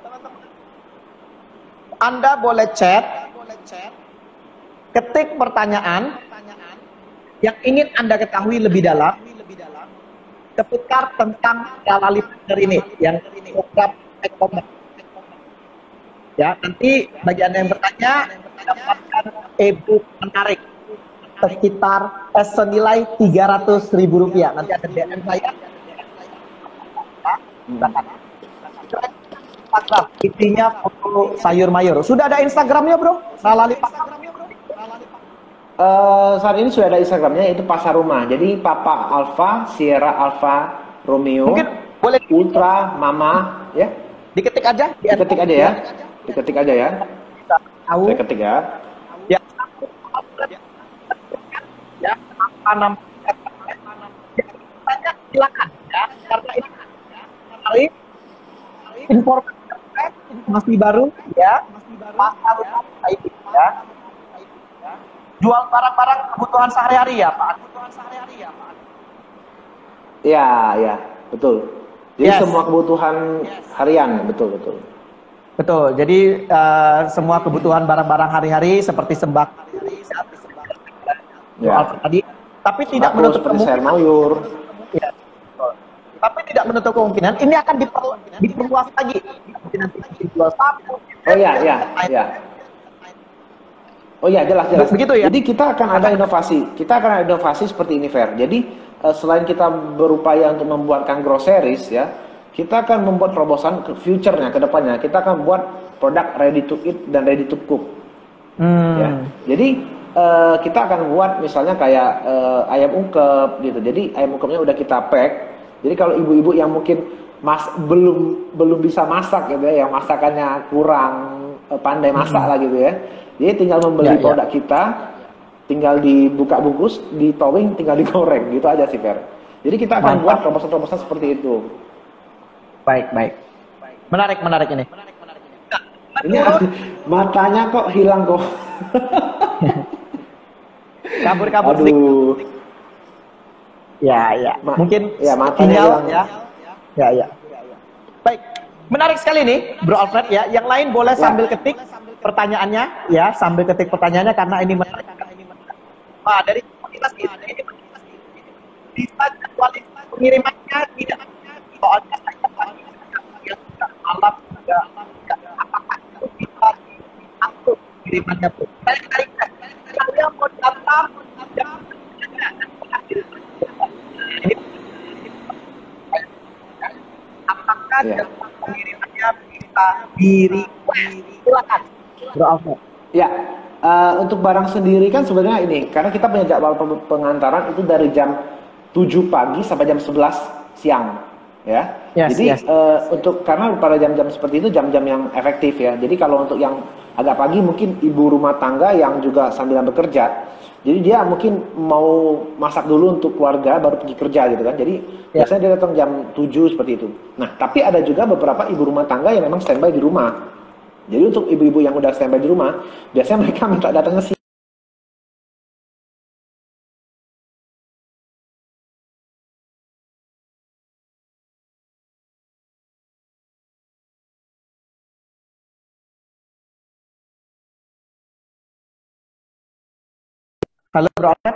Anda boleh chat, ketik pertanyaan yang ingin Anda ketahui lebih dalam seputar tentang Lalali Partner ini yang program e-commerce. Ya, nanti bagi Anda yang bertanya dapatkan e-book menarik sekitar eh, senilai tiga ratus ribu rupiah. Nanti ada D M saya. Instagram, intinya foto sayur mayur. Sudah ada Instagramnya bro? Lalali Partner. Uh, saat ini sudah ada Instagramnya, itu Pasar Rumah. Jadi Papa Alpha, Sierra Alpha, Romeo, Mungkin boleh Ultra, Mama, ya. Diketik aja. Di diketik aja ya. Diketik aja ya. Tahu. Saya ketik ya. Ya. Ya. Tanam. Banyak silakan ya. Karena ini menarik. Informasi masih baru ya. Pasar Rumah I D ya. Jual barang-barang kebutuhan sehari-hari ya Pak? Kebutuhan sehari-hari ya Pak? Ya, ya, betul. Jadi Yes. semua kebutuhan harian, betul, betul. Betul. Jadi uh, semua kebutuhan barang-barang hari-hari seperti sembako Ya. tadi, tapi tidak Sembako menutup seperti sayur kemungkinan. mayur. Ya, betul. Tapi tidak menutup kemungkinan ini akan diper- diperluas lagi. Nanti dijual sapu. Oh ya, ya, ya. Oh ya, jelas, jelas. Begitu ya? Jadi kita akan ada inovasi. Kita akan ada inovasi seperti ini, Fer. Jadi uh, selain kita berupaya untuk membuatkan groceries ya, kita akan membuat terobosan ke future-nya, ke depannya. Kita akan buat produk ready to eat dan ready to cook. Hmm. Ya. Jadi uh, kita akan buat misalnya kayak uh, ayam ungkep gitu. Jadi ayam ungkepnya udah kita pack. Jadi kalau ibu-ibu yang mungkin mas belum belum bisa masak gitu ya, yang masakannya kurang uh, pandai masak Hmm. lah gitu ya. Jadi tinggal membeli Ya, ya. produk kita, tinggal dibuka bungkus, di towing, tinggal digoreng gitu aja sih, Fer. Jadi kita akan Mantap. buat terobosan-terobosan seperti itu. Baik, baik. Menarik, menarik ini. Ini matanya kok hilang kok. Kabur-kabur sedikit. Aduh. Ya, ya. Ma- Mungkin ya, matanya sinyal hilang. ya. Ya, ya. Baik. Menarik sekali nih, Bro Alfred ya. Yang lain boleh Ya. sambil ketik pertanyaannya ya, sambil ketik pertanyaannya karena ini menarik. Pak, dari komunitas ini bisa jadwalin pengirimannya tidak soalnya saya alam juga apakah itu bisa diatur pengirimannya pun. Saya tarik saya mau daftar ini apakah Ya. jadwal pengirimannya bisa di request? Silakan, Bro Alfred. Ya, eh, untuk barang sendiri kan sebenarnya ini, karena kita punya jadwal peng- pengantaran itu dari jam tujuh pagi sampai jam sebelas siang, ya. Yes, Jadi yes. eh, untuk karena pada jam-jam seperti itu jam-jam yang efektif ya. Jadi kalau untuk yang agak pagi mungkin ibu rumah tangga yang juga sambilan bekerja, jadi dia mungkin mau masak dulu untuk keluarga baru pergi kerja gitu kan. Jadi Ya. biasanya dia datang jam tujuh seperti itu. Nah, tapi ada juga beberapa ibu rumah tangga yang memang standby di rumah. Jadi untuk ibu-ibu yang udah standby di rumah, biasanya mereka minta datangnya siang. Halo, Bro Alfred.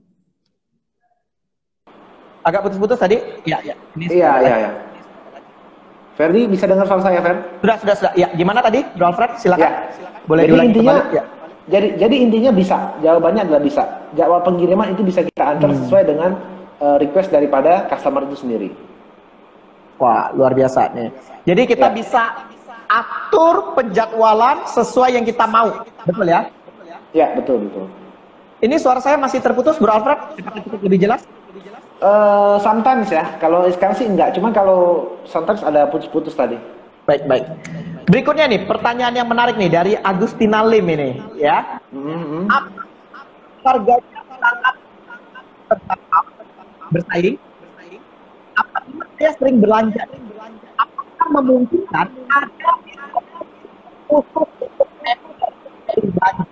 Agak putus-putus tadi? Iya, iya. Ini Iya, sudah- iya, iya. Ferdi bisa dengar suara saya, Fer? Sudah, sudah, sudah. Ya, gimana tadi, Bro Alfred? Silakan. Ya. Boleh Jadi diulangi intinya, kembali? Ya. jadi jadi intinya bisa. Jawabannya adalah bisa. Jadwal pengiriman itu bisa kita antar Hmm. sesuai dengan uh, request daripada customer itu sendiri. Wah, luar biasa nih. Jadi kita Ya. bisa atur penjadwalan sesuai yang kita mau. Betul ya? Ya, betul, betul. Ini suara saya masih terputus, Bro Alfred? Cepat cukup lebih jelas? Uh, sometimes ya. Kalau sekarang sih enggak. Cuma kalau sometimes ada putus-putus tadi. Baik, baik. Berikutnya nih, pertanyaan yang menarik nih dari Agustina Lim ini, ya. Mm-hmm. Apa harganya sangat terjangkau, bersaing? Apabila saya sering belanja, apakah memungkinkan ada khusus untuk belanja?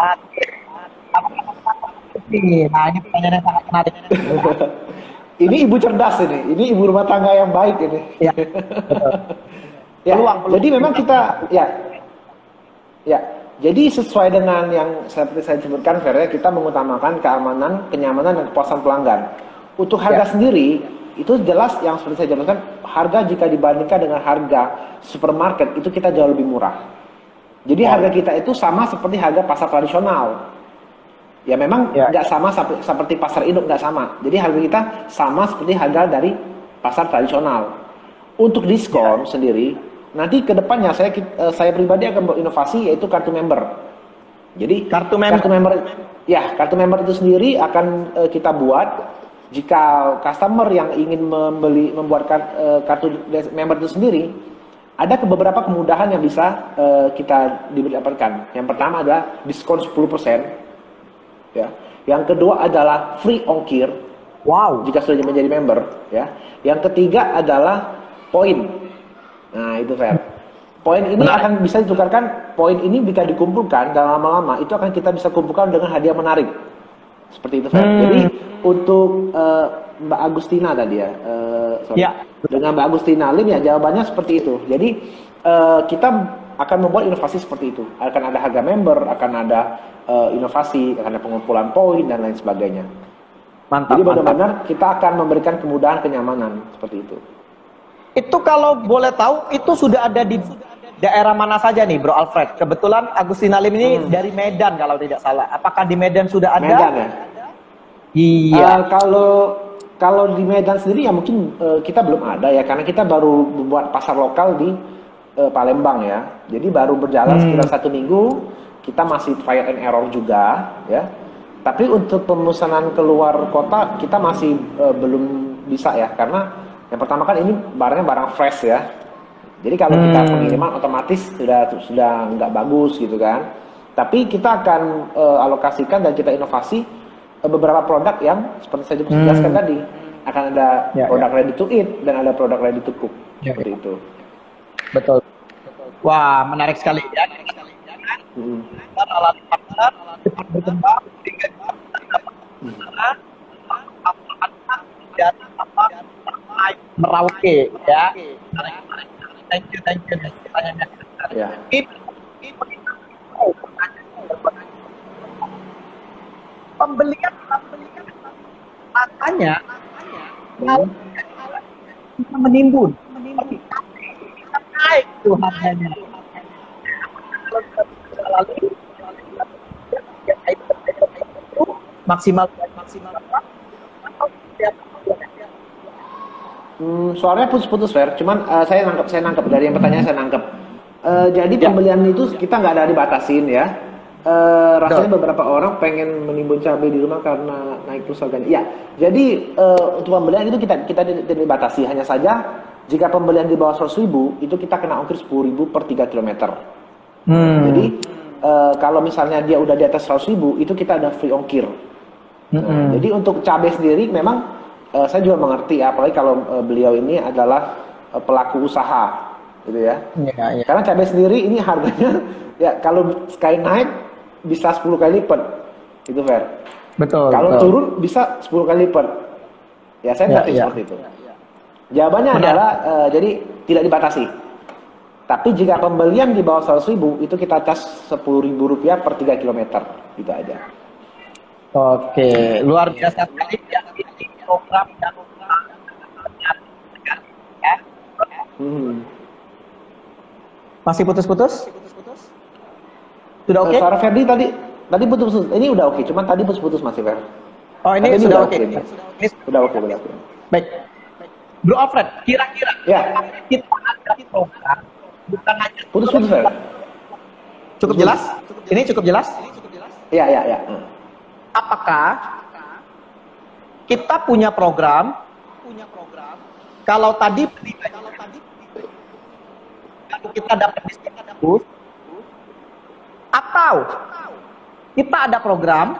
Nah, ini pertanyaan yang sangat menarik. Ini ibu cerdas ini. Ini ibu rumah tangga yang baik ini. Ya, betul. Ya, Peluang, peluang. jadi memang kita ya ya jadi sesuai dengan yang seperti saya sebutkan, Fer, ya, kita mengutamakan keamanan, kenyamanan, dan kepuasan pelanggan. Untuk harga Ya. sendiri itu jelas yang seperti saya jelaskan, harga jika dibandingkan dengan harga supermarket itu kita jauh lebih murah. Jadi Wow. harga kita itu sama seperti harga pasar tradisional. Ya memang Ya. nggak sama sap- seperti pasar induk, nggak sama. Jadi harga kita sama seperti harga dari pasar tradisional. Untuk diskon sendiri, nanti ke depannya saya eh, saya pribadi akan berinovasi yaitu kartu member. Jadi Kartu member. kartu member ya, kartu member itu sendiri akan eh, kita buat jika customer yang ingin membeli membuatkan eh, kartu member itu sendiri, ada ke beberapa kemudahan yang bisa eh, kita diberikan. Yang pertama adalah diskon sepuluh persen. Ya. Yang kedua adalah free ongkir Wow. jika sudah menjadi member, ya. Yang ketiga adalah poin. Nah, itu Fer. Poin ini Menarik. akan bisa ditukarkan, poin ini bisa dikumpulkan dan lama-lama itu akan kita bisa kumpulkan dengan hadiah menarik. Seperti itu, Fer. Hmm. Jadi untuk uh, Mbak Agustina tadi ya, uh, sorry. Ya. Dengan Mbak Agustina Lim ya jawabannya seperti itu. Jadi uh, kita akan membuat inovasi seperti itu. Akan ada harga member, akan ada uh, inovasi, akan ada pengumpulan poin dan lain sebagainya. Mantap. Jadi benar-benar kita akan memberikan kemudahan, kenyamanan seperti itu. Itu kalau boleh tahu itu sudah ada di daerah mana saja nih, Bro Alfred? Kebetulan Agustina Lim ini hmm. dari Medan kalau tidak salah. Apakah di Medan sudah ada? Medan ya. Iya. Uh, kalau kalau di Medan sendiri ya mungkin uh, kita belum ada ya, karena kita baru membuat pasar lokal di uh, Palembang ya. Jadi baru berjalan hmm. sekitar satu minggu. Kita masih trial and error juga ya. Tapi untuk pemesanan keluar kota kita masih uh, belum bisa ya, karena yang pertama kan ini barangnya barang fresh ya. Jadi kalau hmm. kita pengiriman otomatis sudah sudah nggak bagus gitu kan. Tapi kita akan uh, alokasikan dan kita inovasi uh, beberapa produk yang seperti saya jelaskan hmm. tadi. Akan ada ya, produk ya. ready to eat dan ada produk ready to cook ya, seperti ya. itu. Betul. Wah, menarik sekali ya. Hmm. Alat pasar cepat berkembang sehingga dan apa Merauke ya. Thank you, thank you. Ya. Pembelian pembelian matanya kalau menimbun, naik tuh harganya. Lalu maksimal maksimal Hmm, suaranya putus-putus, Fer. Cuman uh, saya nangkep, saya nangkep dari yang pertanyaan saya nangkep. Uh, jadi ya. pembelian itu kita nggak ada dibatasin ya. Uh, rasanya Duh. beberapa orang pengen menimbun cabai di rumah karena naik terus harganya. Ya, jadi uh, untuk pembelian itu kita kita tidak dibatasi. Hanya saja jika pembelian di bawah seratus ribu itu kita kena ongkir sepuluh ribu per tiga kilometer. Hmm. Jadi uh, kalau misalnya dia udah di atas seratus ribu itu kita ada free ongkir. Hmm. Nah, jadi untuk cabai sendiri memang Uh, saya juga mengerti, apalagi kalau uh, beliau ini adalah uh, pelaku usaha, gitu ya. Ya, ya. Karena cabai sendiri ini harganya, ya kalau sekali naik bisa sepuluh kali lipat, gitu Fer. Betul. Kalau betul. turun bisa sepuluh kali lipat. Ya saya ngerti ya, ya. seperti itu. Jawabannya Benar. adalah uh, jadi tidak dibatasi. Tapi jika pembelian di bawah seratus ribu itu kita cas sepuluh ribu rupiah per tiga kilometer, gitu aja. Oke, luar biasa sekali ya. Program dan ya. Hmm. Masih putus-putus? Sudah oke? Okay? Suara Ferdi tadi tadi putus-putus. Ini udah oke, okay. Cuman tadi putus-putus masih Fer. Oh, ini Tapi sudah oke. Okay. Okay. Sudah oke, okay, sudah oke. Okay. Baik. Bro Alfred, kira-kira ya. kita ada program bukan hanya putus-putus Fer. Cukup putus. jelas? Ini cukup jelas? Iya, iya, iya. Apakah kita punya program, punya program. Kalau tadi, kalau tadi, kalau kita dapat diskon, atau kita ada program,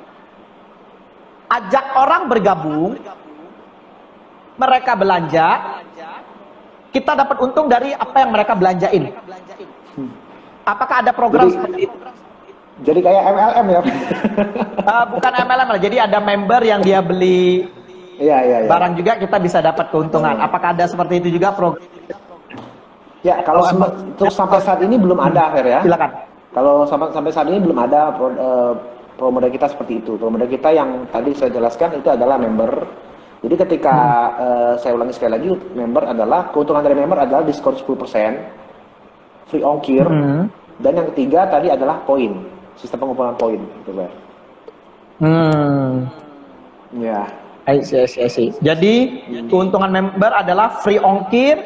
ajak orang bergabung, mereka belanja, kita dapat untung dari apa yang mereka belanjain. Apakah ada program jadi, seperti itu? Jadi kayak M L M ya? uh, bukan M L M lah, jadi ada member yang dia beli ya, ya, ya. barang juga kita bisa dapat keuntungan. Apakah ada seperti itu juga program? Ya, kalau oh, untuk sampai saat ini belum ada, Fer ya. Silakan. Kalau sampai sampai saat ini belum ada pro, uh, pro model kita seperti itu. Pro model kita yang tadi saya jelaskan itu adalah member. Jadi ketika hmm. uh, saya ulangi sekali lagi, member adalah keuntungan dari member adalah diskon sepuluh persen, free ongkir, hmm. dan yang ketiga tadi adalah poin. Sistem pengumpulan poin, gitu Pak. Hmm. Ya. I see, I see, I see. Jadi keuntungan member adalah free ongkir,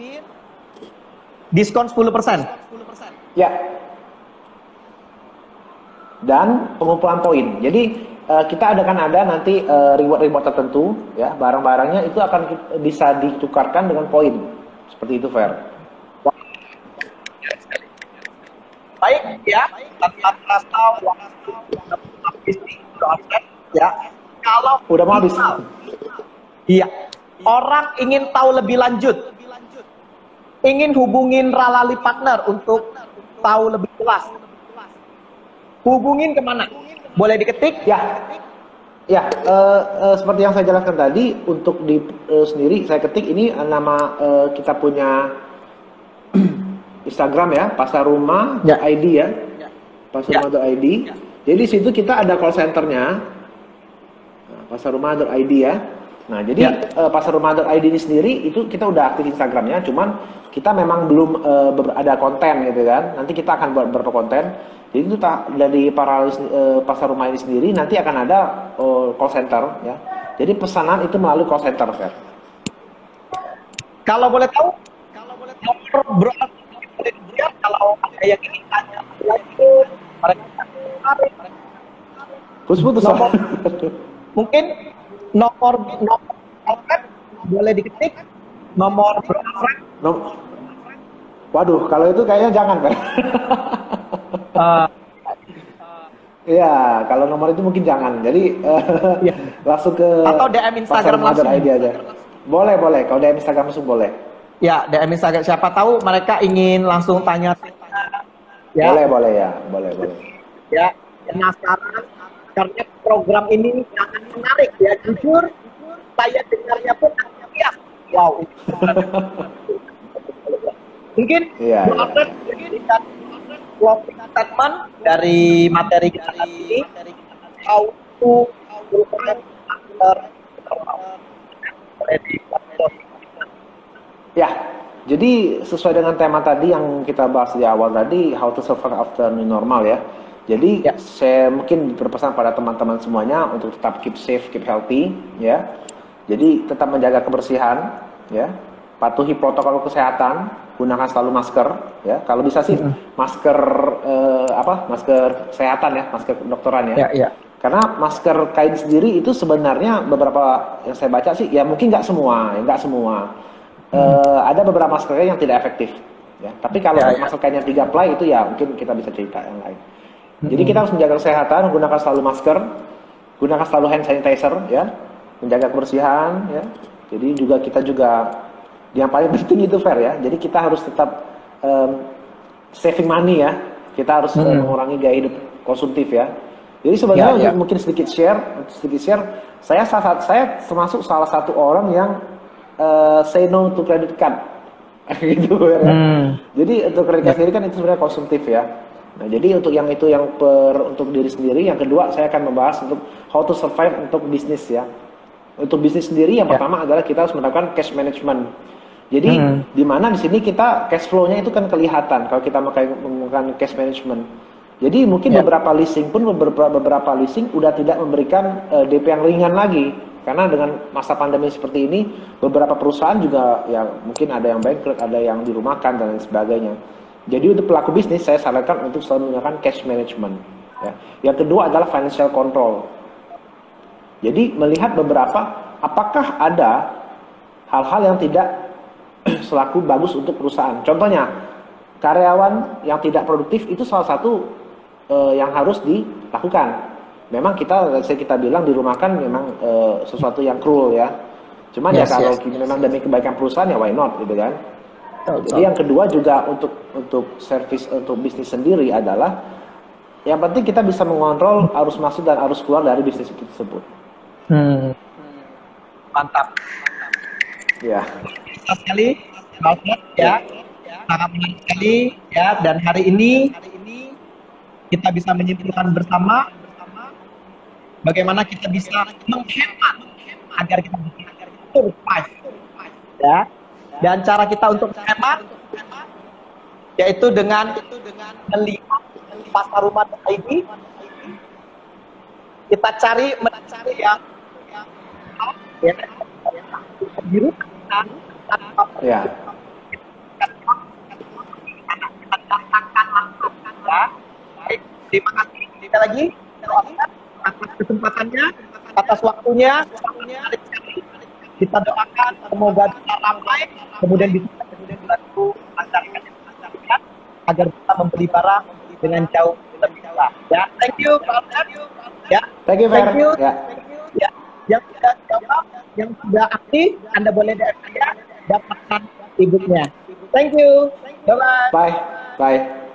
diskon sepuluh persen. Ya. Dan pengumpulan poin. Jadi uh, kita akan ada nanti uh, reward-reward tertentu, ya, barang-barangnya itu akan bisa ditukarkan dengan poin. Seperti itu, Fer. Baik ya, tanpa terasa waktu habis ya. Kalau udah mau habis. Iya. Orang ingin tahu lebih lanjut, ingin hubungin Ralali Partner untuk tahu lebih jelas. Hubungin kemana? Boleh diketik? Ya. Ya, uh, uh, seperti yang saya jelaskan tadi, untuk di uh, sendiri saya ketik ini uh, nama uh, kita punya Instagram ya, pasarrumah dot i d ya, pasarrumah dot i d. Ya. Jadi di situ kita ada call centernya, nah, pasarrumah dot i d ya. Nah, jadi ya. uh, pasarrumah dot i d ini sendiri itu kita udah aktif Instagramnya, cuman kita memang belum uh, ada konten gitu kan. Nanti kita akan buat beberapa konten. Jadi itu dari para uh, pasar rumah ini sendiri nanti akan ada uh, call center ya. Jadi pesanan itu melalui call center, Fer. Kalau boleh tahu, kalau boleh tahu berapa dia kalau ada yang ingin tanya lagi mereka putus-putus. Mungkin nomor nomor boleh diketik nomor berapa? Nom Waduh, kalau itu kayaknya jangan, Fer. Uh, ya, kalau nomor itu mungkin jangan. Jadi uh, ya. langsung ke atau D M Instagram langsung I D aja. Boleh, boleh. Kalau D M Instagram langsung boleh. Ya, D M Instagram. Siapa tahu mereka ingin langsung tanya. Ya. Boleh, boleh ya. Boleh, boleh. Ya, penasaran karena program ini sangat menarik ya. Jujur, saya dengarnya pun ya, wow. Mungkin ya, ya. Closing statement dari materi kita ini, how to ya, jadi sesuai dengan tema tadi yang kita bahas di awal tadi, how to survive after new normal ya. Jadi ya. saya mungkin berpesan pada teman-teman semuanya untuk tetap keep safe, keep healthy ya. Jadi tetap menjaga kebersihan ya, patuhi protokol kesehatan, gunakan selalu masker ya. Kalau bisa sih masker eh, apa? Masker kesehatan ya, masker kedokteran ya. Ya, ya. Karena masker kain sendiri itu sebenarnya beberapa yang saya baca sih ya mungkin nggak semua, ya nggak semua. Hmm. Eh, ada beberapa masker kain yang tidak efektif ya. Tapi kalau ya, ya. masker kain yang tiga ply itu ya mungkin kita bisa cerita yang lain. Hmm. Jadi kita harus menjaga kesehatan, gunakan selalu masker, gunakan selalu hand sanitizer ya, menjaga kebersihan ya. Jadi juga kita juga yang paling penting itu Fer ya. Jadi kita harus tetap um, saving money ya. Kita harus hmm. uh, mengurangi gaya hidup konsumtif ya. Jadi sebenarnya ya, ya. mungkin sedikit share, sedikit share. Saya salah saya termasuk salah satu orang yang uh, say no to credit card, gitu ya. Hmm. Jadi untuk credit card ya. sendiri kan itu sebenarnya konsumtif ya. Nah jadi untuk yang itu yang per untuk diri sendiri. Yang kedua saya akan membahas untuk how to survive untuk bisnis ya. Untuk bisnis sendiri yang ya. pertama adalah kita harus menerapkan cash management. Jadi hmm. di mana di sini kita cash flow-nya itu kan kelihatan kalau kita menggunakan cash management. Jadi mungkin ya. beberapa leasing pun beberapa beberapa leasing udah tidak memberikan uh, D P yang ringan lagi karena dengan masa pandemi seperti ini beberapa perusahaan juga ya mungkin ada yang bangkrut, ada yang dirumahkan dan lain sebagainya. Jadi untuk pelaku bisnis saya sarankan untuk selalu menggunakan cash management. Ya. Yang kedua adalah financial control. Jadi melihat beberapa apakah ada hal-hal yang tidak selaku bagus untuk perusahaan. Contohnya, karyawan yang tidak produktif itu salah satu uh, yang harus dilakukan. Memang kita, saya kita bilang dirumahkan memang uh, sesuatu yang cruel ya. Cuman yes, ya kalau yes, memang demi kebaikan perusahaan ya why not gitu kan. Oh, Jadi oh. yang kedua juga untuk untuk service untuk bisnis sendiri adalah yang penting kita bisa mengontrol arus masuk dan arus keluar dari bisnis itu tersebut. Hmm. Mantap. Ya. Sekali, ya, sangat menarik sekali ya. Dan hari ini kita bisa menyimpulkan bersama bagaimana kita bisa menghemat agar kita bisa survive, ya. Dan cara kita untuk menghemat yaitu dengan melihat pasar rumah I D. Kita cari mencari yang ya, biru. Ya. Baik, terima kasih sekali lagi atas kesempatannya, atas waktunya. Kita doakan semoga bisa ramai, kemudian bisa dibantu masyarakat agar bisa membeli barang dengan jauh lebih murah. Ya, thank you, Pak Alfred. Ya, thank you, thank you. Ya. Ya, yang sudah jawab, yang sudah aktif, Anda boleh D M saya, dapatkan e-booknya. Thank you. Bye-bye. Bye. Bye.